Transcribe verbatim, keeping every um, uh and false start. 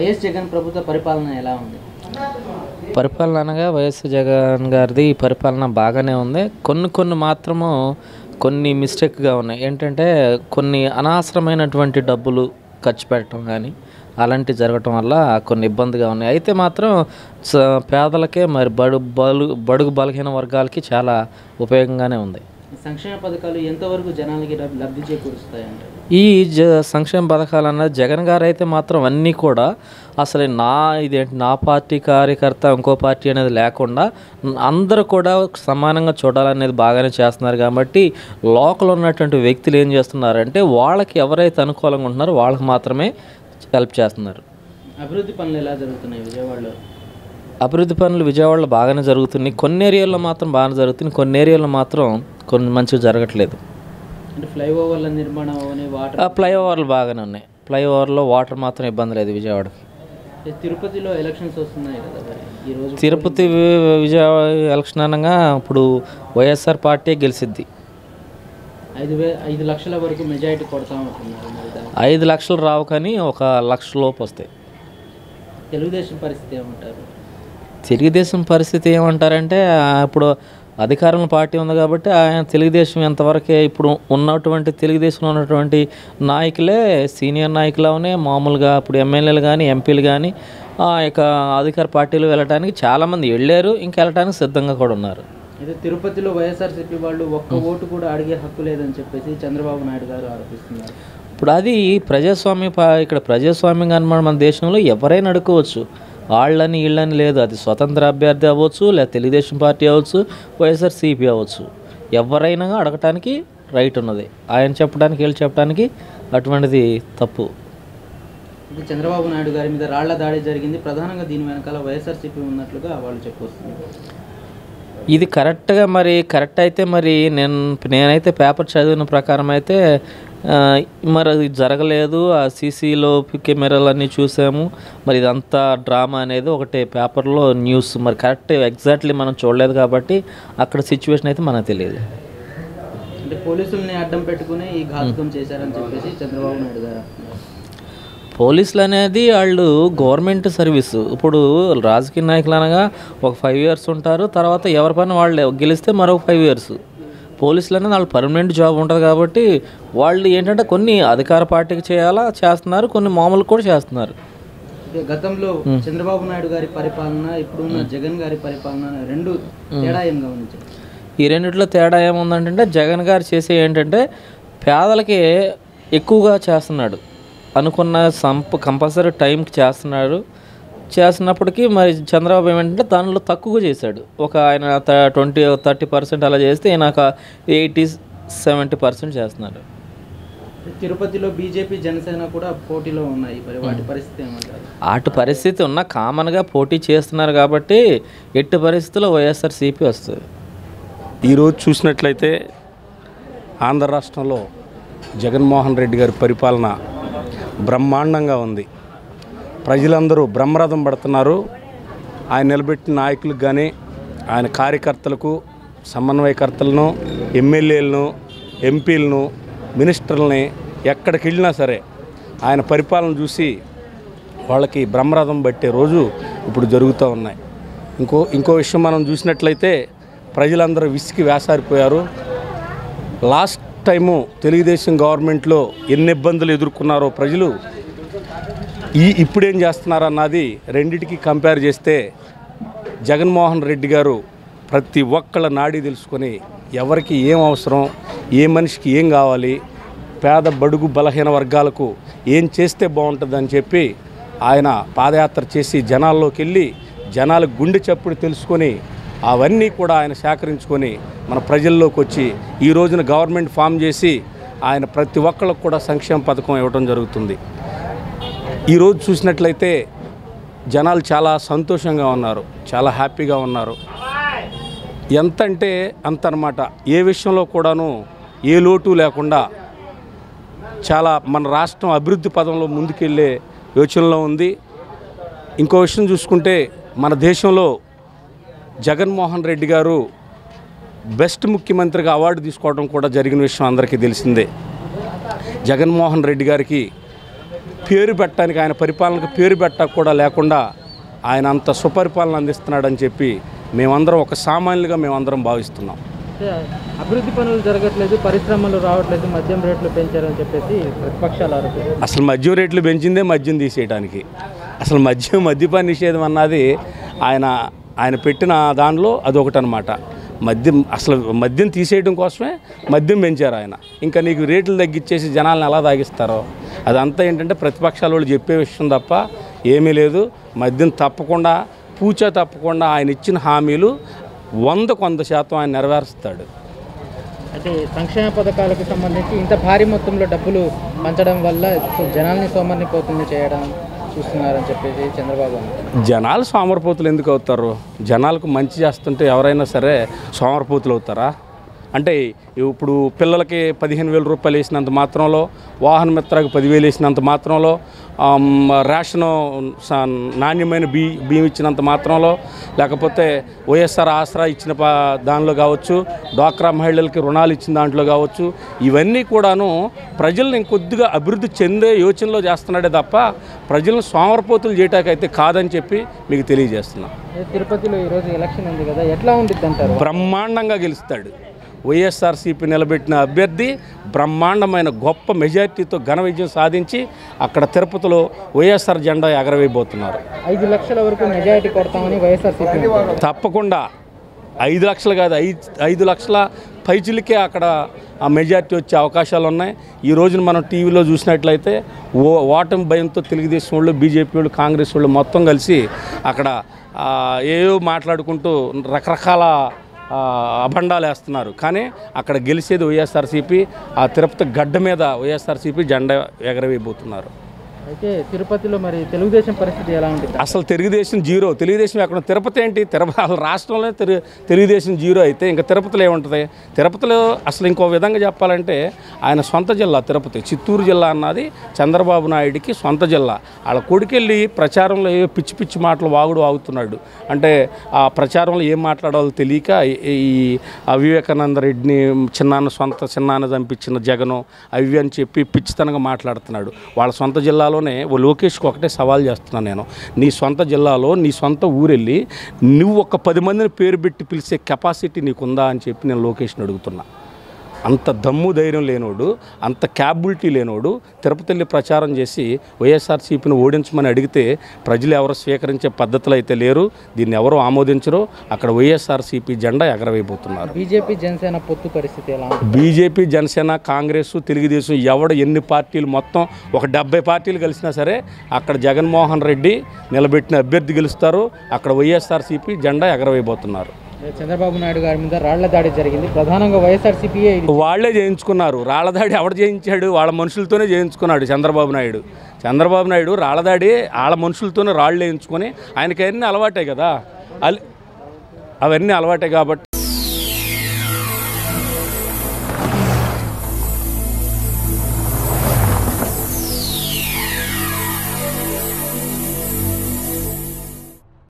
YS Jagan ప్రభుత్వ పరిపాలన ఎలా ఉంది? పరిపాలన అనగా వైఎస్ జగన్ గారిది పరిపాలన బాగానే ఉంది. కొన్ని కొన్ని మాత్రము కొన్ని మిస్టేక్గా ఉన్నాయి. ఏంటంటే కొన్ని అనవసరమైనటువంటి డబ్బులు ఖర్చు పెట్టడం కానీ అలాంటివి జరగటం వల్ల కొన్ని ఇబ్బందిగా ఉన్నాయి. అయితే మాత్రం పేదలకే మరి బడు బలు బడుగు బలహీన వర్గాలకి చాలా ఉపయోగంగానే ఉంది. సంక్షేమ పథకాలు ఎంతవరకు జనాలకి లబ్ధి చేకూరుస్తాయంటే? ఈ జ సంక్షేమ పథకాలు అన్నది జగన్ గారు అయితే మాత్రం అన్నీ కూడా అసలు నా ఇదేంటి నా పార్టీ కార్యకర్త ఇంకో పార్టీ అనేది లేకుండా అందరూ కూడా సమానంగా చూడాలనేది బాగానే చేస్తున్నారు. కాబట్టి లోకల్ ఉన్నటువంటి వ్యక్తులు ఏం చేస్తున్నారంటే వాళ్ళకి ఎవరైతే అనుకూలంగా ఉంటున్నారో వాళ్ళకి మాత్రమే హెల్ప్ చేస్తున్నారు. అభివృద్ధి పనులు ఎలా జరుగుతున్నాయి విజయవాడలో? అభివృద్ధి పనులు విజయవాడలో బాగానే జరుగుతున్నాయి. కొన్ని ఏరియాల్లో మాత్రం బాగానే జరుగుతుంది, కొన్ని ఏరియాల్లో మాత్రం కొన్ని మంచిగా జరగట్లేదు. అంటే ఫ్లైఓవర్ల నిర్మాణం వాటర్ ఫ్లైఓవర్లు బాగానే ఉన్నాయి. ఫ్లైఓవర్లో వాటర్ మాత్రం ఇబ్బంది లేదు విజయవాడకి. తిరుపతిలో ఎలక్షన్స్ వస్తున్నాయి కదా ఈరోజు. తిరుపతి విజయవాడ ఎలక్షన్ అనగా ఇప్పుడు వైఎస్ఆర్ పార్టీ గెలిసిద్ది. ఐదు వే ఐదు లక్షల వరకు మెజారిటీ కొడతామంటున్నారు. ఐదు లక్షలు రావు కానీ ఒక లక్ష లోపు వస్తాయి. తెలుగుదేశం పరిస్థితి ఏమంటారు? తెలుగుదేశం పరిస్థితి ఏమంటారంటే ఇప్పుడు అధికారం పార్టీ ఉంది కాబట్టి ఆయన తెలుగుదేశం ఎంతవరకే ఇప్పుడు ఉన్నటువంటి తెలుగుదేశంలో ఉన్నటువంటి నాయకులే సీనియర్ నాయకులనే మామూలుగా ఇప్పుడు ఎమ్మెల్యేలు కానీ ఎంపీలు కానీ ఆ యొక్క అధికార పార్టీలు వెళ్ళడానికి చాలామంది వెళ్ళారు, ఇంకా వెళ్ళడానికి సిద్ధంగా కూడా ఉన్నారు. అయితే తిరుపతిలో వైఎస్ఆర్సీపీ వాళ్ళు ఒక్క ఓటు కూడా అడిగే హక్కు లేదని చెప్పేసి చంద్రబాబు నాయుడు గారు ఆరోపిస్తున్నారు. ఇప్పుడు అది ప్రజాస్వామ్య ఇక్కడ ప్రజాస్వామ్యం కానీ మన దేశంలో ఎవరైనా అడుకోవచ్చు, వాళ్ళని వీళ్ళని లేదు. అది స్వతంత్ర అభ్యర్థి అవ్వచ్చు, లేదా తెలుగుదేశం పార్టీ అవ్వచ్చు, వైఎస్ఆర్సీపీ అవ్వచ్చు, ఎవరైనా అడగటానికి రైట్ ఉన్నది. ఆయన చెప్పడానికి వీళ్ళు చెప్పడానికి అటువంటిది తప్పు. చంద్రబాబు నాయుడు గారి మీద రాళ్ల దాడి జరిగింది, ప్రధానంగా దీని వెనకాల వైఎస్ఆర్సీపీ ఉన్నట్లుగా వాళ్ళు చెప్పొస్తున్నారు. ఇది కరెక్ట్గా మరి కరెక్ట్ అయితే మరి నేను నేనైతే పేపర్ చదివిన ప్రకారం అయితే మరి అది జరగలేదు. ఆ సీసీలో కెమెరాలన్నీ చూసాము. మరి ఇదంతా డ్రామా అనేది ఒకటి పేపర్లో న్యూస్, మరి కరెక్ట్ ఎగ్జాక్ట్లీ మనం చూడలేదు కాబట్టి అక్కడ సిచ్యువేషన్ అయితే మనకు తెలియదు. అంటే పోలీసుల్ని అడ్డం పెట్టుకుని ఈ ఘాతుకం చేశారని చెప్పేసి చంద్రబాబు నాయుడు గారు. పోలీసులు అనేది వాళ్ళు గవర్నమెంట్ సర్వీసు. ఇప్పుడు రాజకీయ నాయకులు అనగా ఒక ఫైవ్ ఇయర్స్ ఉంటారు, తర్వాత ఎవరి పని వాళ్ళు గెలిస్తే మరొక ఫైవ్ ఇయర్స్. పోలీసులు అనేది వాళ్ళు పర్మనెంట్ జాబ్ ఉంటుంది కాబట్టి వాళ్ళు ఏంటంటే కొన్ని అధికార పార్టీకి చేయాలా చేస్తున్నారు, కొన్ని మామూలు కూడా చేస్తున్నారు. గతంలో చంద్రబాబు నాయుడు గారి పరిపాలన ఇప్పుడున్న జగన్ గారి పరిపాలన రెండు తేడా ఏం గమనించారు? ఈ రెండిట్లో తేడా ఏముందంటే జగన్ గారు చేసే ఏంటంటే పేదలకి ఎక్కువగా చేస్తున్నాడు, అనుకున్న సంప కంపల్సరీ టైంకి చేస్తున్నాడు. చేస్తున్నప్పటికీ మరి చంద్రబాబు ఏమంటే దానిలో తక్కువ చేశాడు. ఒక ఆయన ట్వంటీ థర్టీ పర్సెంట్ అలా చేస్తే ఈయన ఒక ఎయిటీ సెవెంటీ పర్సెంట్ చేస్తున్నాడు. తిరుపతిలో బీజేపీ జనసేన కూడా పోటీలో ఉన్నాయి, వాటి పరిస్థితి ఏమంటారు? అటు పరిస్థితి ఉన్న కామన్గా పోటీ చేస్తున్నారు కాబట్టి ఎట్టి పరిస్థితుల్లో వైఎస్ఆర్సీపీ వస్తుంది. ఈరోజు చూసినట్లయితే ఆంధ్ర రాష్ట్రంలో జగన్మోహన్ రెడ్డి గారి పరిపాలన బ్రహ్మాండంగా ఉంది. ప్రజలందరూ బ్రహ్మరథం పడుతున్నారు. ఆయన నిలబెట్టిన నాయకులకు కానీ ఆయన కార్యకర్తలకు, సమన్వయకర్తలను, ఎమ్మెల్యేలను, ఎంపీలను, మినిస్టర్లని ఎక్కడికి వెళ్ళినా సరే ఆయన పరిపాలన చూసి వాళ్ళకి బ్రహ్మరథం పట్టే రోజు ఇప్పుడు జరుగుతూ ఉన్నాయి. ఇంకో ఇంకో విషయం మనం చూసినట్లయితే ప్రజలందరూ విసికి వేసారిపోయారు. లాస్ట్ టైము తెలుగుదేశం గవర్నమెంట్లో ఎన్ని ఇబ్బందులు ఎదుర్కొన్నారో ప్రజలు ఈ ఇప్పుడేం చేస్తున్నారన్నది రెండిటికి కంపేర్ చేస్తే జగన్మోహన్ రెడ్డి గారు ప్రతి ఒక్కళ్ళ నాడి తెలుసుకొని ఎవరికి ఏం అవసరం, ఏ మనిషికి ఏం కావాలి, పేద బడుగు బలహీన వర్గాలకు ఏం చేస్తే బాగుంటుందని చెప్పి ఆయన పాదయాత్ర చేసి జనాల్లోకి వెళ్ళి జనాలకు గుండె చప్పుడు తెలుసుకొని అవన్నీ కూడా ఆయన సేకరించుకొని మన ప్రజల్లోకి వచ్చి ఈ రోజున గవర్నమెంట్ ఫామ్ చేసి ఆయన ప్రతి ఒక్కళ్ళకు కూడా సంక్షేమ పథకం ఇవ్వడం జరుగుతుంది. ఈరోజు చూసినట్లయితే జనాలు చాలా సంతోషంగా ఉన్నారు, చాలా హ్యాపీగా ఉన్నారు. ఎంత అంటే అంత అన్నమాట. ఏ విషయంలో కూడాను ఏ లోటు లేకుండా చాలా మన రాష్ట్రం అభివృద్ధి పదంలో ముందుకెళ్ళే యోచనలో ఉంది. ఇంకో విషయం చూసుకుంటే మన దేశంలో జగన్మోహన్ రెడ్డి గారు బెస్ట్ ముఖ్యమంత్రిగా అవార్డు తీసుకోవడం కూడా జరిగిన విషయం అందరికీ తెలిసిందే. జగన్మోహన్ రెడ్డి గారికి పేరు పెట్టడానికి, ఆయన పరిపాలనకు పేరు పెట్టక కూడా లేకుండా ఆయన అంత సుపరిపాలన అందిస్తున్నాడని చెప్పి మేమందరం ఒక సామాన్యులుగా మేమందరం భావిస్తున్నాం. అభివృద్ధి పనులు జరగట్లేదు, పరిశ్రమలు రావట్లేదు, మద్యం రేట్లు పెంచారని చెప్పేసి ప్రతిపక్షాలు ఆరోపిస్తారు. అసలు మద్యం రేట్లు పెంచిందే మద్యం తీసేయడానికి. అసలు మద్యం మద్యపాన నిషేధం అన్నది ఆయన ఆయన పెట్టిన దానిలో అదొకటి అనమాట. మద్యం అసలు మద్యం తీసేయడం కోసమే మద్యం పెంచారు ఆయన. ఇంకా నీకు రేట్లు తగ్గించేసి జనాలను ఎలా తాగిస్తారో అదంతా ఏంటంటే ప్రతిపక్షాల వాళ్ళు చెప్పే విషయం తప్ప ఏమీ లేదు. మద్యం తప్పకుండా పూచా తప్పకుండా ఆయన ఇచ్చిన హామీలు వందకు వంద శాతం ఆయన నెరవేరుస్తాడు. అంటే సంక్షేమ పథకాలకు సంబంధించి ఇంత భారీ మొత్తంలో డబ్బులు పంచడం వల్ల జనాల్ని సోమరిపోతుల్ని చేయడం చూస్తున్నారని చెప్పేసి చంద్రబాబు. జనాలు సోమరిపోతులు ఎందుకు అవుతారు? జనాలకు మంచి చేస్తుంటే ఎవరైనా సరే సోమరిపోతులు అవుతారా? అంటే ఇప్పుడు పిల్లలకి పదిహేను వేల రూపాయలు వేసినంత మాత్రంలో, వాహన మిత్రకు పదివేలు వేసినంత మాత్రంలో, రేషను నాణ్యమైన బీ బియ్యం ఇచ్చినంత మాత్రంలో, లేకపోతే వైఎస్ఆర్ ఆసరా ఇచ్చిన దానిలో కావచ్చు, డ్వాక్రా మహిళలకి రుణాలు ఇచ్చిన దాంట్లో కావచ్చు, ఇవన్నీ కూడాను ప్రజల్ని ఇంకొద్దిగా అభివృద్ధి చెందే యోచనలో చేస్తున్నాడే తప్ప ప్రజలను సోమరిపోతులు చేయటాకైతే కాదని చెప్పి మీకు తెలియజేస్తున్నాం. తిరుపతిలో ఈరోజు ఎలక్షన్ ఉంది కదా, ఎట్లా ఉండిద్ది అంటారు? బ్రహ్మాండంగా గెలుస్తాడు. వైఎస్ఆర్సీపీ నిలబెట్టిన అభ్యర్థి బ్రహ్మాండమైన గొప్ప మెజార్టీతో ఘన విజయం సాధించి అక్కడ తిరుపతిలో వైఎస్ఆర్ జెండా ఎగరవేయబోతున్నారు. ఐదు లక్షల వరకు మెజారిటీ కొడతామని వైఎస్ఆర్సీపీ. తప్పకుండా ఐదు లక్షలు కాదు, ఐదు ఐదు లక్షల పైచిలకే అక్కడ ఆ మెజార్టీ వచ్చే అవకాశాలు ఉన్నాయి. ఈ రోజున మనం టీవీలో చూసినట్లయితే ఓ ఓటమి భయంతో తెలుగుదేశం వాళ్ళు, బీజేపీ వాళ్ళు, కాంగ్రెస్ వాళ్ళు మొత్తం కలిసి అక్కడ ఏవో మాట్లాడుకుంటూ రకరకాల అభండాలు వేస్తున్నారు. కానీ అక్కడ గెలిచేది వైఎస్ఆర్సీపీ. ఆ తిరుపతి గడ్డ మీద వైఎస్ఆర్సీపీ జెండా ఎగరవేయబోతున్నారు. అయితే తిరుపతిలో మరి తెలుగుదేశం పరిస్థితి ఎలా ఉంటుంది? అసలు తెలుగుదేశం జీరో. తెలుగుదేశం ఎక్కడ? తిరుపతి ఏంటి? తిరుపతి అసలు రాష్ట్రంలో తెలు తెలుగుదేశం జీరో అయితే ఇంకా తిరుపతిలో ఏముంటుంది? తిరుపతిలో అసలు ఇంకో విధంగా చెప్పాలంటే ఆయన సొంత జిల్లా తిరుపతి. చిత్తూరు జిల్లా అన్నది చంద్రబాబు నాయుడికి సొంత జిల్లా. వాళ్ళ కొడుకెళ్ళి ప్రచారంలో ఏ పిచ్చి పిచ్చి మాటలు వాగుడు వాగుతున్నాడు. అంటే ఆ ప్రచారంలో ఏం మాట్లాడాలో తెలియక ఈ వివేకానంద రెడ్డిని చిన్నాన్న సొంత చిన్నాన్న చంపించిన జగను అవి అని చెప్పి పిచ్చితనంగా మాట్లాడుతున్నాడు. వాళ్ళ సొంత జిల్లాలో ఓ లోకేష్కి ఒకటే సవాల్ చేస్తున్నాను నేను. నీ సొంత జిల్లాలో నీ సొంత ఊరెళ్ళి నువ్వు ఒక పది మందిని పేరు పెట్టి పిలిచే కెపాసిటీ నీకుందా అని చెప్పి నేను లోకేష్ని అడుగుతున్నా. అంత దమ్ము ధైర్యం లేనోడు, అంత క్యాపబిలిటీ లేనోడు తిరుపతి వెళ్ళి ప్రచారం చేసి వైఎస్ఆర్సీపీని ఓడించమని అడిగితే ప్రజలు ఎవరు స్వీకరించే పద్ధతులు అయితే లేరు. దీన్ని ఎవరు ఆమోదించరు. అక్కడ వైఎస్ఆర్సీపీ జెండా ఎగరవేయబోతున్నారు. బీజేపీ జనసేన పొత్తు పరిస్థితి ఎలా? బీజేపీ జనసేన కాంగ్రెస్ తెలుగుదేశం ఎవడు ఎన్ని పార్టీలు మొత్తం ఒక డెబ్బై పార్టీలు కలిసినా సరే అక్కడ జగన్మోహన్ రెడ్డి నిలబెట్టిన అభ్యర్థి గెలుస్తారు. అక్కడ వైఎస్ఆర్సీపీ జెండా ఎగరవేయబోతున్నారు. చంద్రబాబు నాయుడు గారి మీద రాళ్ల దాడి జరిగింది, ప్రధానంగా వైఎస్ఆర్సీపీయే వాళ్లే చేయించుకున్నారు. రాళ్ల దాడి ఎవడు చేయించాడు? వాళ్ళ మనుషులతోనే చేయించుకున్నాడు చంద్రబాబు నాయుడు. చంద్రబాబు నాయుడు రాళ్ల దాడి వాళ్ళ మనుషులతోనే రాళ్ళు వేయించుకొని ఆయనకి అవన్నీ అలవాటే కదా, అవన్నీ అలవాటే కాబట్టి